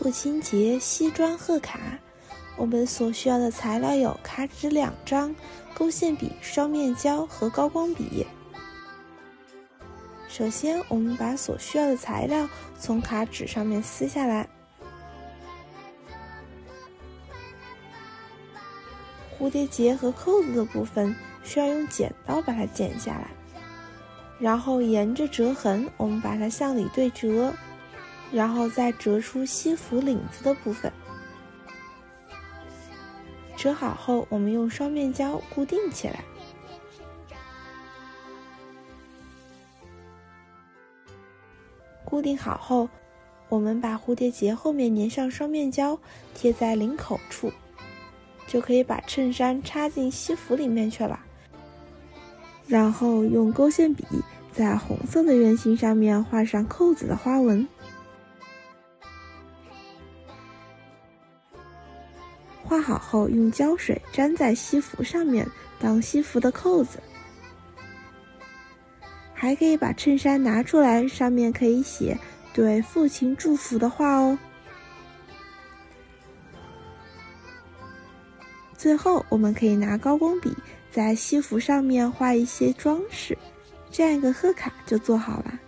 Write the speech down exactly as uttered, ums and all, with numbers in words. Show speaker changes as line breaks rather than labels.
父亲节西装贺卡，我们所需要的材料有卡纸两张、勾线笔、双面胶和高光笔。首先，我们把所需要的材料从卡纸上面撕下来。蝴蝶结和扣子的部分需要用剪刀把它剪下来，然后沿着折痕我们把它向里对折，然后再折出西服领子的部分。折好后，我们用双面胶固定起来。固定好后，我们把蝴蝶结后面粘上双面胶，贴在领口处，就可以把衬衫插进西服里面去了。然后用勾线笔在红色的圆形上面画上扣子的花纹。画好后，用胶水沾在西服上面当西服的扣子。还可以把衬衫拿出来，上面可以写对父亲祝福的话哦。最后，我们可以拿高光笔在西服上面画一些装饰，这样一个贺卡就做好了。